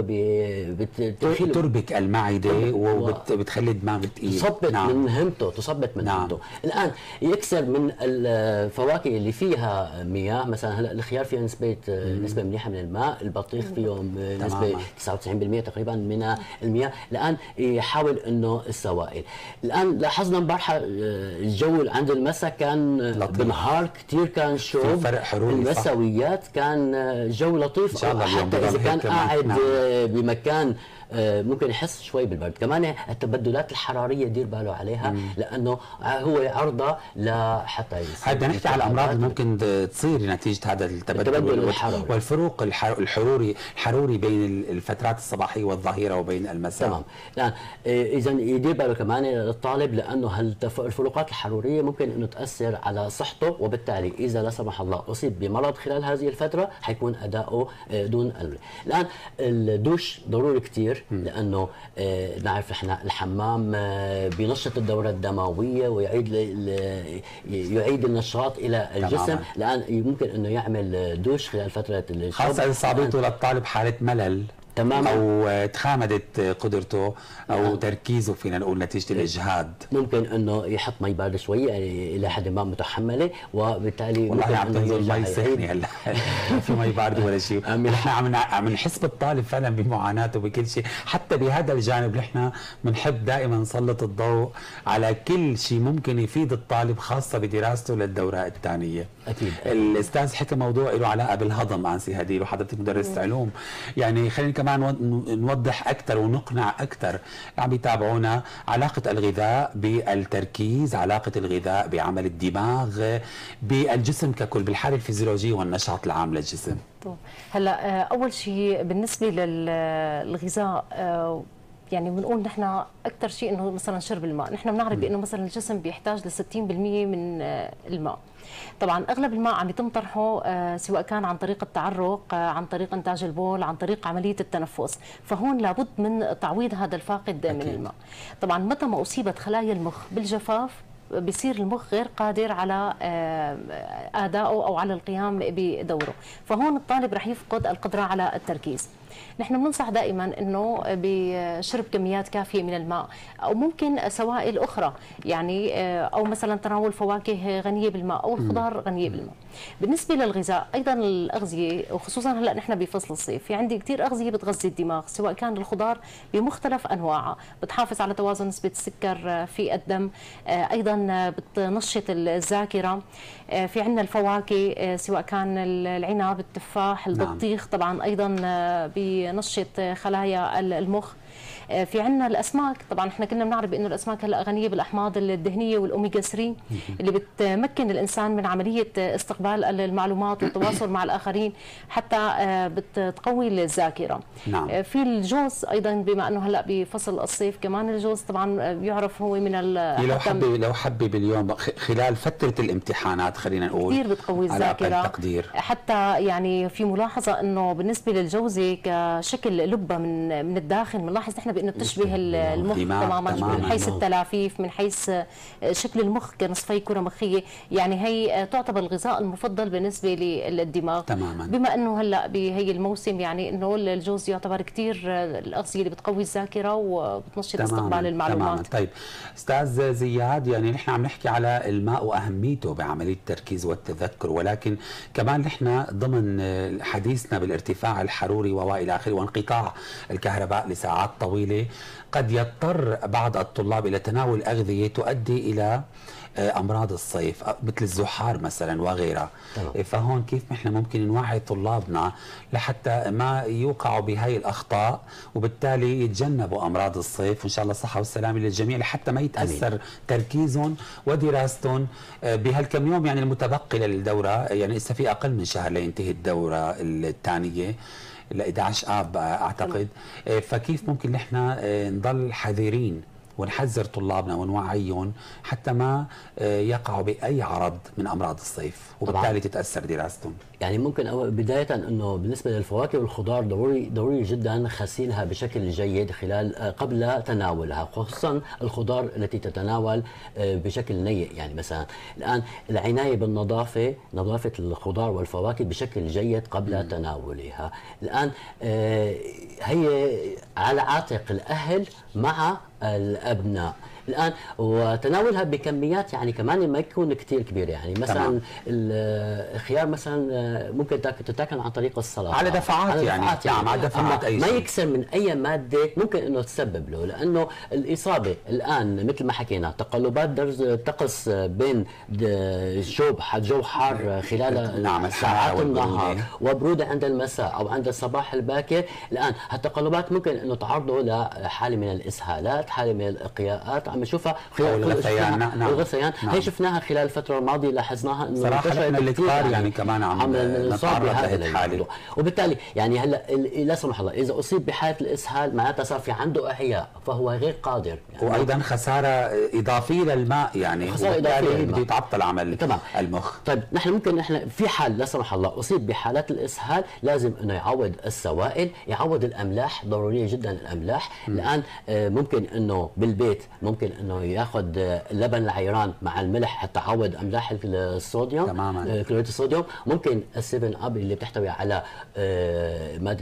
بتدخل تربك المعده وبتخلي الدماغ تقيل. تثبت نعم. من مهمته تثبت من نعم. مهمته. الان يكسر من الفواكه اللي فيها مياه، مثلا هلا الخيار فيها نسبه مم. نسبه منيحه من الماء، البطيخ فيه نسبه تسعة وتسعين بالمئة تقريبا من المياه. الان يحاول انه السوائل. الان لاحظنا امبارحه الجو عند المساء كان بالنهار كثير كان شوب، فرق حروري. المساويات كان جو لطيف، إن شاء الله حتى اذا كان قاعد نعم. بمكان ممكن يحس شوي بالبرد. كمان التبدلات الحراريه دير باله عليها. مم. لانه هو عرضه لحتى بدنا نحكي على الامراض اللي ممكن تصير نتيجه هذا التبدل, التبدل الحراري والفروق الحروري الحروري بين الفترات الصباحيه والظهيره وبين المساء. تمام. الان اذا يدير باله كمان الطالب، لانه الفروقات الحروريه ممكن انه تاثر على صحته، وبالتالي اذا لا سمح الله اصيب بمرض خلال هذه الفتره حيكون اداؤه دون ألم. الان الدوش ضروري كثير، لانه آه نعرف احنا الحمام آه بينشط الدوره الدمويه ويعيد يعيد النشاط الى الجسم. الان ممكن انه يعمل دوش خلال فتره الشرب، خاصه اذا صابته للطالب حاله ملل تماما او تخامدت قدرته او نعم. تركيزه فينا نقول نتيجه الاجهاد. ممكن انه يحط مي بارده شوي يعني الى حد ما متحمله، وبالتالي والله عم تنزل مي سخنه هلا في مي بارده ولا شيء. نحن عم عم نحس بالطالب فعلا بمعاناته بكل شيء. حتى بهذا الجانب نحن بنحب دائما نسلط الضوء على كل شيء ممكن يفيد الطالب، خاصه بدراسته للدوره الثانيه. اكيد. الاستاذ حكى موضوع له علاقه بالهضم انسي هديل، وحضرتك مدرسه علوم، يعني خلينا كمان نوضح اكثر ونقنع اكثر عم يتابعونا علاقه الغذاء بالتركيز، علاقه الغذاء بعمل الدماغ بالجسم ككل، بالحاله الفيزيولوجيه والنشاط العام للجسم. هلا اول شيء بالنسبه للغذاء يعني بنقول نحن اكثر شيء انه مثلا شرب الماء. نحن بنعرف بانه مثلا الجسم بيحتاج ل ستين بالمئة من الماء. طبعا اغلب الماء عم يتم طرحه سواء كان عن طريق التعرق، عن طريق انتاج البول، عن طريق عمليه التنفس، فهون لابد من تعويض هذا الفاقد أكيد. من الماء. طبعا متى ما اصيبت خلايا المخ بالجفاف بصير المخ غير قادر على ادائه او على القيام بدوره، فهون الطالب رح يفقد القدره على التركيز. نحن بننصح دائما انه بشرب كميات كافيه من الماء، او ممكن سوائل اخرى، يعني او مثلا تناول فواكه غنيه بالماء او الخضار غنيه بالماء. بالنسبه للغذاء ايضا الاغذيه، وخصوصا هلا نحن بفصل الصيف، في عندي كثير اغذيه بتغذي الدماغ، سواء كان الخضار بمختلف انواعها، بتحافظ على توازن نسبه السكر في الدم، ايضا بتنشط الذاكره. في عندنا الفواكه سواء كان العنب، التفاح، البطيخ، طبعا ايضا بنشط خلايا المخ. في عندنا الاسماك، طبعا احنا كنا بنعرف انه الاسماك هلا غنيه بالاحماض الدهنيه والاوميجا ثلاثة اللي بتمكن الانسان من عمليه استقبال المعلومات والتواصل مع الاخرين، حتى بتقوي الذاكره. نعم. في الجوز ايضا، بما انه هلا بفصل الصيف كمان الجوز طبعا بيعرف هو من ال لو حبي لو حبي باليوم خلال فتره الامتحانات خلينا نقول كثير بتقوي الذاكره، تقدير. حتى يعني في ملاحظه انه بالنسبه للجوزه كشكل لبه من من الداخل، بنلاحظ نحن بانه بتشبه المخ تماما من حيث التلافيف، من حيث شكل المخ كنصفي كره مخيه، يعني هي تعتبر الغذاء المفضل بالنسبه للدماغ تماما. بما انه هلا بهي الموسم، يعني انه الجوز يعتبر كثير الاغذيه اللي بتقوي الذاكره وبتنشط استقبال المعلومات. تماما. طيب استاذ زياد، يعني نحن عم نحكي على الماء واهميته بعمليه التركيز والتذكر، ولكن كمان نحن ضمن حديثنا بالارتفاع الحروري والى اخره وانقطاع الكهرباء لساعات طويله، قد يضطر بعض الطلاب الى تناول اغذيه تؤدي الى امراض الصيف مثل الزحار مثلا وغيرها. طبعا. فهون كيف نحن ممكن نوعي طلابنا لحتى ما يوقعوا بهاي الاخطاء، وبالتالي يتجنبوا امراض الصيف، وان شاء الله الصحه والسلامه للجميع، لحتى ما يتاثر أمين. تركيزهم ودراستهم بهالكم يوم يعني المتبقي للدوره، يعني لسه في اقل من شهر لينتهي الدوره الثانيه ل إحدى عشر آب اعتقد. أمين. فكيف ممكن نحن نضل حذرين ونحذر طلابنا ونوعيهم حتى ما يقعوا بأي عرض من أمراض الصيف، وبالتالي تتأثر دراستهم؟ يعني ممكن أول بداية أنه بالنسبة للفواكه والخضار ضروري ضروري جدا غسيلها بشكل جيد خلال قبل تناولها، خصوصا الخضار التي تتناول بشكل نيء. يعني مثلا الآن العناية بالنظافة، نظافة الخضار والفواكه بشكل جيد قبل م. تناولها. الآن هي على عاتق الأهل مع الأبناء الآن، وتناولها بكميات يعني كمان ما يكون كثير كبير. يعني مثلا الخيار مثلا ممكن تتاكل عن طريق السلطه على دفعات، على يعني دفعات يعني, يعني على دفعات أي ما يكسر من اي ماده ممكن انه تسبب له، لانه الاصابه الان مثل ما حكينا تقلبات درجه الطقس بين جو جو حار خلال نعم ساعات النهار وبروده عند المساء او عند الصباح الباكر. الان هالتقلبات ممكن انه تعرضه لحاله من الاسهالات، حاله من الاقياءات عم نشوفها خلال الغثيان. نعم الغثيان نعم. هي شفناها خلال الفتره الماضيه، لاحظناها انه صراحه احنا الكبار يعني كمان عم نصاب بهذا الحاله، وبالتالي يعني هلا لا سمح الله اذا اصيب بحاله الاسهال معناتها صار في عنده احياء فهو غير قادر، يعني وايضا خساره اضافيه للماء، يعني خساره اضافيه بده يتعطل عمل طبعا المخ. طيب نحن ممكن نحن في حال لا سمح الله اصيب بحالات الاسهال لازم انه يعوض السوائل، يعوض الاملاح، ضروريه جدا الاملاح. م. الان ممكن انه بالبيت ممكن انه ياخذ لبن العيران مع الملح حتى يعوض املاح الصوديوم تماما، كلوريد الصوديوم. ممكن السيفن اب اللي بتحتوي على ماده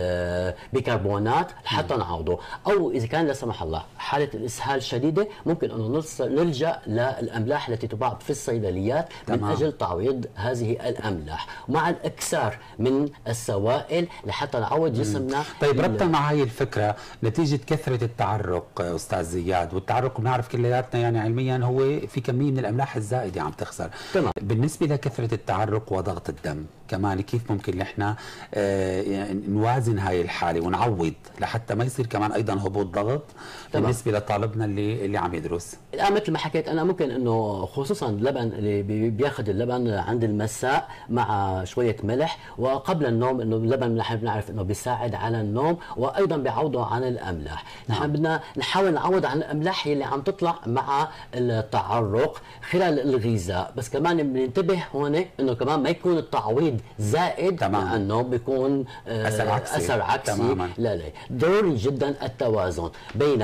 البيكربونات حتى نعوضه، او اذا كان لا سمح الله حاله الاسهال شديده ممكن انه نلجا للاملاح التي تباع في الصيدليات من تمام. اجل تعويض هذه الاملاح مع الاكثار من السوائل لحتى نعوض جسمنا. طيب ربطا مع هي الفكره، نتيجه كثره التعرق استاذ زياد، والتعرق بنعرف كلياتنا يعني علميا هو في كميه من الاملاح الزائده عم تخسر. تمام. بالنسبه لكثره التعرق وضغط الدم كمان كيف ممكن نحن آه يعني نوازن هاي الحاله ونعوض لحتى ما يصير كمان ايضا هبوط ضغط تمام. بالنسبه لطالبنا اللي اللي عم يدرس؟ الان مثل ما حكيت انا ممكن انه خصوصا اللبن اللي بياخذ اللبن عند المساء مع شويه ملح وقبل النوم، انه اللبن نحن بنعرف انه بيساعد على النوم وايضا بيعوضه عن الاملاح. نحن نعم. بدنا نحاول نعوض عن الاملاح اللي عم تطلع مع التعرق خلال الغذاء، بس كمان بننتبه هون انه كمان ما يكون التعويض عائد زائد تمام. لانه بيكون اثر عكسي, أثر عكسي. تماما. لا لا ضروري جدا التوازن بين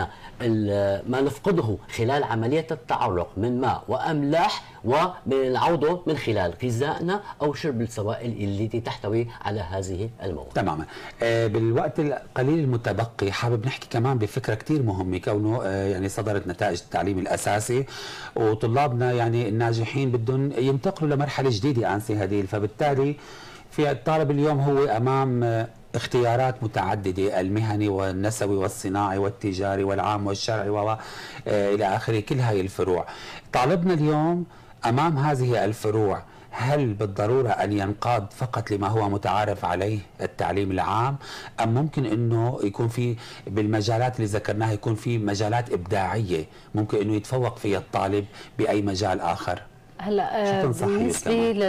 ما نفقده خلال عمليه التعرق من ماء واملاح وبنعوضه من خلال غذائنا او شرب السوائل التي تحتوي على هذه المواد. تماما. آه بالوقت القليل المتبقي حابب نحكي كمان بفكره كثير مهمه، كونه آه يعني صدرت نتائج التعليم الاساسي وطلابنا يعني الناجحين بدهم ينتقلوا لمرحله جديده انسي هديل، فبالتالي في الطالب اليوم هو امام آه اختيارات متعدده، المهني والنسوي والصناعي والتجاري والعام والشرعي و الى اخره، كل هاي الفروع. طالبنا اليوم امام هذه الفروع هل بالضروره ان ينقاد فقط لما هو متعارف عليه التعليم العام، ام ممكن انه يكون في بالمجالات اللي ذكرناها يكون في مجالات ابداعيه ممكن انه يتفوق فيها الطالب باي مجال اخر؟ هلا بالنسبه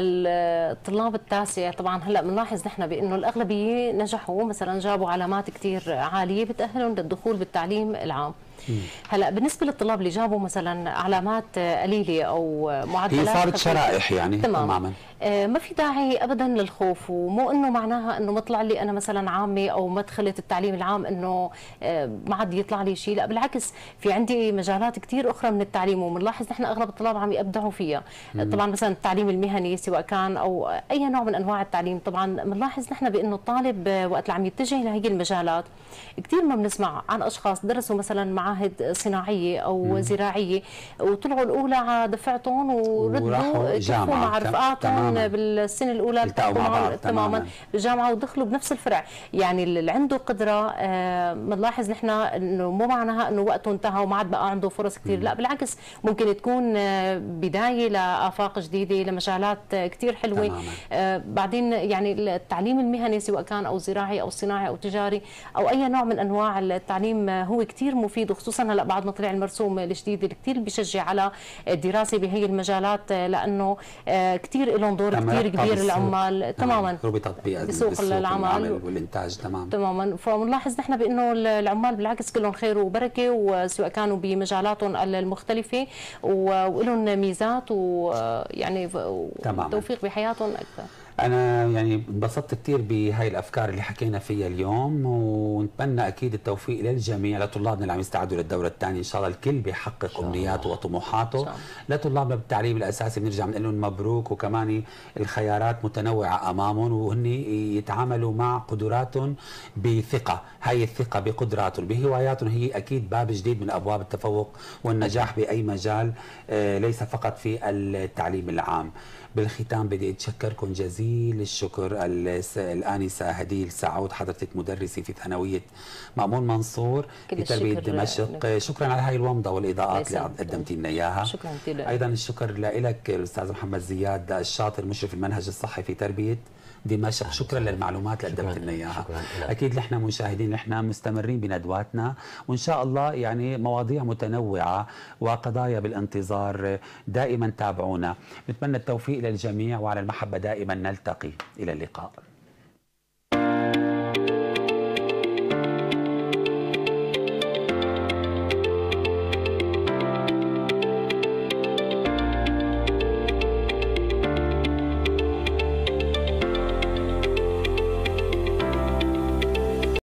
للطلاب التاسع طبعا هلا بنلاحظ نحن بانه الاغلبيه نجحوا، مثلا جابوا علامات كثير عاليه بتاهلهم للدخول بالتعليم العام. هلا بالنسبه للطلاب اللي جابوا مثلا علامات قليله او معدلات هي صارت شرائح يعني تماما, تماما. آه ما في داعي ابدا للخوف، ومو انه معناها انه مطلع لي انا مثلا عامه او ما دخلت التعليم العام انه آه ما عاد يطلع لي شيء، لا بالعكس في عندي مجالات كثير اخرى من التعليم وبنلاحظ نحن اغلب الطلاب عم يبدعوا فيها. مم. طبعا مثلا التعليم المهني سواء كان او اي نوع من انواع التعليم، طبعا بنلاحظ نحن بانه الطالب وقت اللي عم يتجه لهي المجالات كثير ما بنسمع عن اشخاص درسوا مثلا معاهد صناعيه او مم. زراعيه وطلعوا الاولى على دفعتهم وردوا كفوا مع رفقاتهم بالسنه الاولى التقوا مع بعض تماما بالجامعه ودخلوا بنفس الفرع. يعني اللي عنده قدره بنلاحظ نحن انه مو معناها انه وقته انتهى وما عاد بقى عنده فرص كثير، لا بالعكس ممكن تكون بدايه لافاق جديده لمجالات كثير حلوه. تماما. بعدين يعني التعليم المهني سواء كان او زراعي او صناعي او تجاري او اي نوع من انواع التعليم هو كثير مفيد، وخصوصا هلا بعد ما طلع المرسوم الجديد اللي كثير بيشجع على الدراسه بهي المجالات، لانه كثير لهم دور كثير كبير العمال. تماما بتطبيق بسوق العمل والانتاج. تمام تماما. فبنلاحظ نحن بانه العمال بالعكس كلهم خير وبركه، وسواء كانوا بمجالاتهم المختلفه ولهم ميزات ويعني توفيق بحياتهم اكثر. أنا يعني انبسطت كثير بهاي الأفكار اللي حكينا فيها اليوم، ونتمنى أكيد التوفيق للجميع، لطلابنا اللي عم يستعدوا للدورة الثانية إن شاء الله الكل بيحقق أمنياته وطموحاته. لطلابنا بالتعليم الأساسي بنرجع بنقول لهم مبروك، وكمان الخيارات متنوعة أمامهم وهن يتعاملوا مع قدراتهم بثقة. هاي الثقة بقدراتهم بهواياتهم هي أكيد باب جديد من أبواب التفوق والنجاح بأي مجال، ليس فقط في التعليم العام. بالختام بدي اتشكركم جزيل الشكر الآنسة هديل سعود، حضرتك مدرسة في ثانوية مأمون منصور في تربية دمشق. شكرا على هاي الومضة والإضاءات اللي قدمتي لنا إياها. شكرا لك. أيضا الشكر لك الأستاذ محمد زياد الشاطر مشرف المنهج الصحي في تربية دمشق. شكرا للمعلومات اللي قدمت لنا اياها. اكيد نحن مشاهدين نحن مستمرين بندواتنا، وان شاء الله يعني مواضيع متنوعه وقضايا بالانتظار. دائما تابعونا. نتمنى التوفيق للجميع، وعلى المحبه دائما نلتقي. الى اللقاء.